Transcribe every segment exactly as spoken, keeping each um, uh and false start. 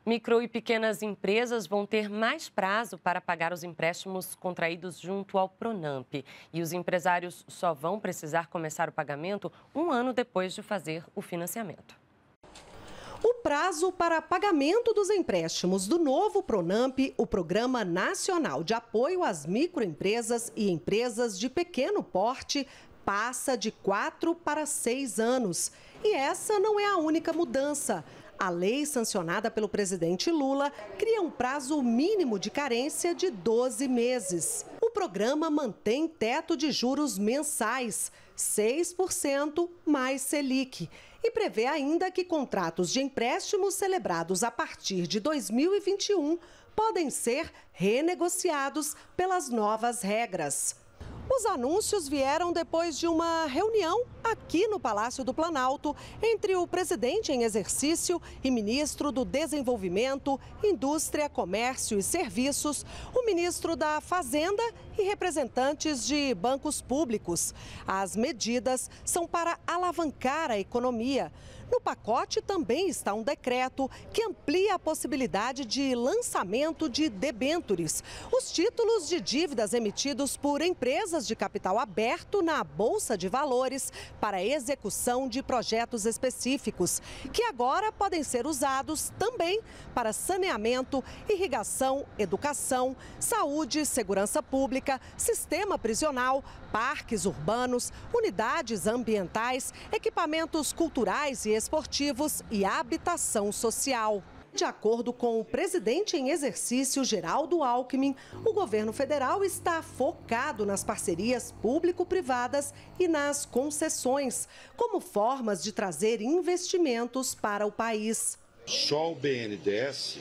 Micro e pequenas empresas vão ter mais prazo para pagar os empréstimos contraídos junto ao Pronampe. E os empresários só vão precisar começar o pagamento um ano depois de fazer o financiamento. O prazo para pagamento dos empréstimos do novo Pronampe, o Programa Nacional de Apoio às Microempresas e Empresas de Pequeno Porte, passa de quatro para seis anos. E essa não é a única mudança. A lei sancionada pelo presidente Lula cria um prazo mínimo de carência de doze meses. O programa mantém teto de juros mensais, seis por cento mais Selic, e prevê ainda que contratos de empréstimos celebrados a partir de dois mil e vinte e um podem ser renegociados pelas novas regras. Os anúncios vieram depois de uma reunião aqui no Palácio do Planalto entre o presidente em exercício e ministro do Desenvolvimento, Indústria, Comércio e Serviços, o ministro da Fazenda e representantes de bancos públicos. As medidas são para alavancar a economia. No pacote também está um decreto que amplia a possibilidade de lançamento de debêntures, os títulos de dívidas emitidos por empresas de capital aberto na Bolsa de Valores para execução de projetos específicos, que agora podem ser usados também para saneamento, irrigação, educação, saúde, segurança pública, sistema prisional, parques urbanos, unidades ambientais, equipamentos culturais e esportivos e habitação social. De acordo com o presidente em exercício, Geraldo Alckmin, o governo federal está focado nas parcerias público-privadas e nas concessões, como formas de trazer investimentos para o país. Só o B N D E S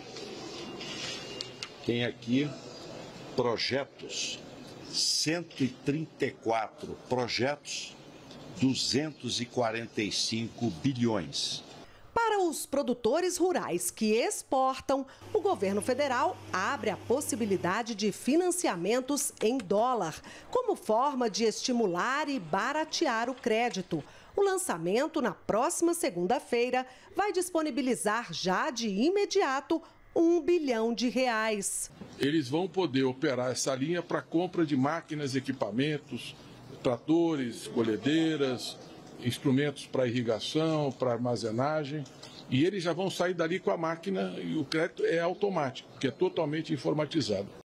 tem aqui projetos, cento e trinta e quatro projetos, duzentos e quarenta e cinco bilhões. Para os produtores rurais que exportam, o governo federal abre a possibilidade de financiamentos em dólar, como forma de estimular e baratear o crédito. O lançamento, na próxima segunda-feira, vai disponibilizar já de imediato um bilhão de reais. Eles vão poder operar essa linha para compra de máquinas, equipamentos, tratores, colhedeiras, instrumentos para irrigação, para armazenagem, e eles já vão sair dali com a máquina e o crédito é automático, que é totalmente informatizado.